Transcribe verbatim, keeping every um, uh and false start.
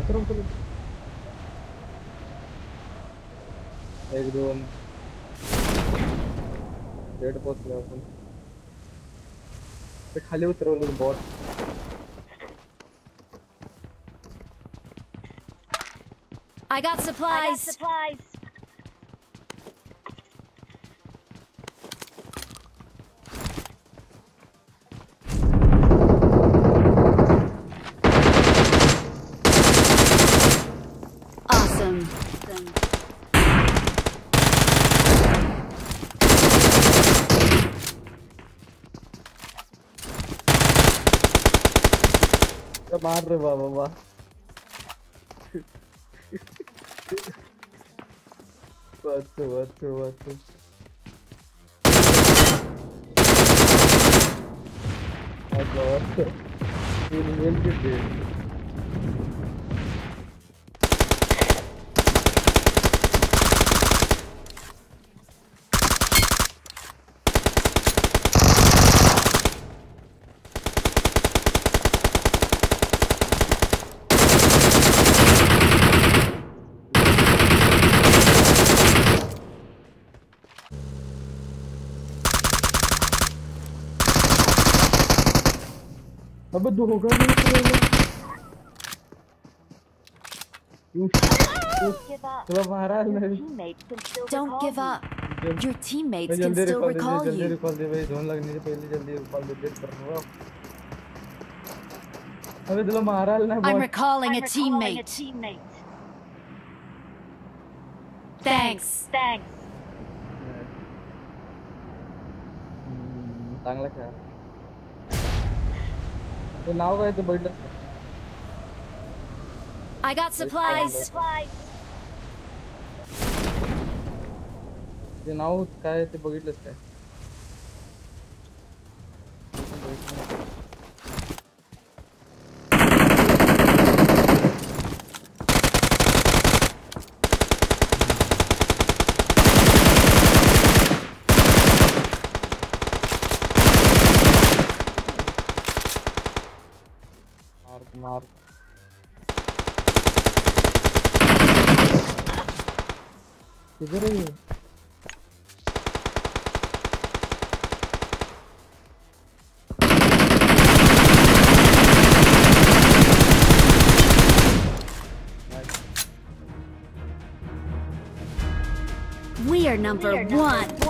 उतरो उतरो एक दोन डेड पोहोचलो आपण ते खाली उतरवलं bought I got supplies. I got supplies. Awesome. मार रहे बाबा वाह What's up, what's up, what's up? Oh god, you will get dead. अबे दो होगा नहीं तो मारा नहीं Don't give up. Your teammates can still recall you. जल्दी रिकॉल दे भाई जोन लगने से पहले जल्दी रिकॉल दे दे कर रहा अबे तो मारा ना I'm recalling a teammate. Thanks. Thanks. चांगला खेळ ते नाव काय ते बघितलं I got supplies. ते नाव काय ते बघितलंस काय मार किधर है ये We are number one.